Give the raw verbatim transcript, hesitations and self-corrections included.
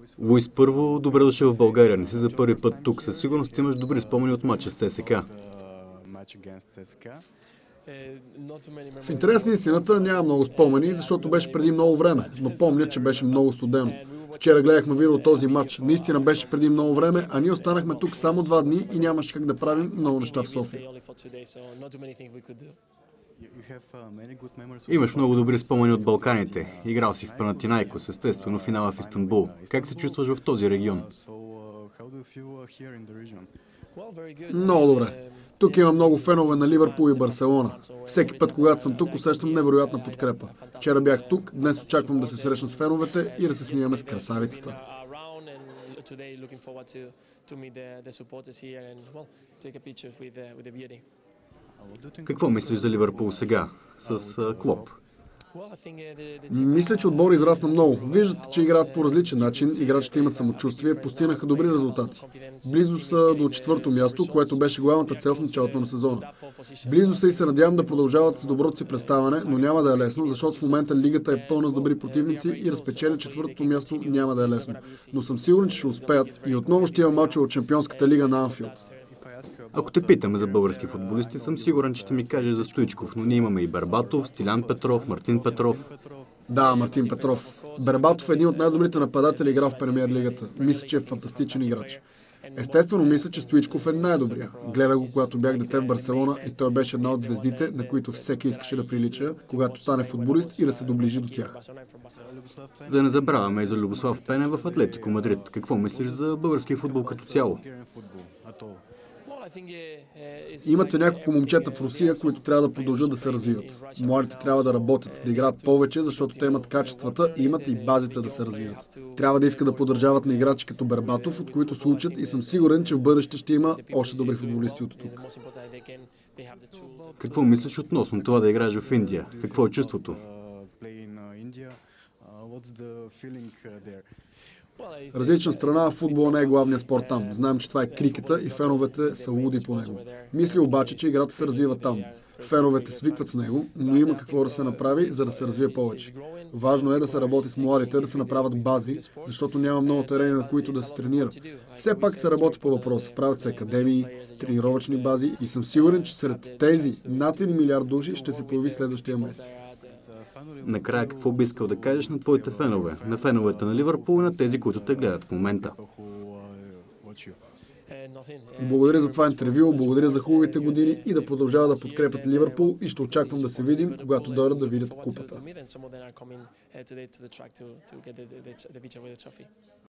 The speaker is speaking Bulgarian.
Луис, първо, добре дошъл в България. Не си за първи път тук. Със сигурност имаш добри спомени от мача с ЦСКА. В интерес на истината няма много спомени, защото беше преди много време, но помня, че беше много студено. Вчера гледахме видео този матч. Наистина беше преди много време, а ние останахме тук само два дни и нямаше как да правим много неща в София. Имаш много добри спомени от Балканите. Играл си в Панатинайкос, естествено финала в Истанбул. Как се чувстваш в този регион? Много добре. Тук има много фенове на Ливърпул и Барселона. Всеки път, когато съм тук, усещам невероятна подкрепа. Вчера бях тук, днес очаквам да се срещна с феновете и да се снимаме с красавицата. Какво мислиш за Ливърпул сега, с Клоп? Мисля, че отбор израсна много. Виждате, че играят по различен начин, играчите имат самочувствие, постигнаха добри резултати. Близо са до четвърто място, което беше главната цел в началото на сезона. Близо са и се надявам да продължават с доброто си представяне, но няма да е лесно, защото в момента лигата е пълна с добри противници и разпечеля четвъртото място няма да е лесно. Но съм сигурен, че ще успеят и отново ще има мачове от Шампионската лига на Анфилд. Ако те питаме за български футболисти, съм сигурен, че ще ми кажеш за Стоичков, но ние имаме и Бербатов, Стилян Петров, Мартин Петров. Да, Мартин Петров. Бербатов е един от най-добрите нападатели, играл в Премиер лигата. Мисля, че е фантастичен играч. Естествено, мисля, че Стоичков е най-добрия. Гледах го, когато бях дете в Барселона и той беше една от звездите, на които всеки искаше да прилича, когато стане футболист и да се доближи до тях. Да не забравяме и за Любослав Пенев в Атлетико Мадрид. Какво мислиш за българския футбол като цяло? Имате няколко момчета в Русия, които трябва да продължат да се развиват. Младите трябва да работят, да играят повече, защото те имат качествата и имат и базите да се развиват. Трябва да искат да поддържават на играчи като Бербатов, от които се учат и съм сигурен, че в бъдеще ще има още добри футболисти от тук. Какво мислиш относно това да играеш в Индия? Какво е чувството? Различна страна, футбола не е главният спорт там. Знаем, че това е крикета и феновете са луди по него. Мисля обаче, че играта се развива там. Феновете свикват с него, но има какво да се направи, за да се развие повече. Важно е да се работи с младите, да се направят бази, защото няма много терени, на които да се тренира. Все пак се работи по въпроса. Правят се академии, тренировъчни бази и съм сигурен, че сред тези над един милиард души ще се появи следващия Меси. Накрая, какво би искал да кажеш на твоите фенове? На феновете на Ливърпул и на тези, които те гледат в момента? Благодаря за това интервю, благодаря за хубавите години и да продължават да подкрепят Ливърпул и ще очаквам да се видим, когато дойдат да видят купата.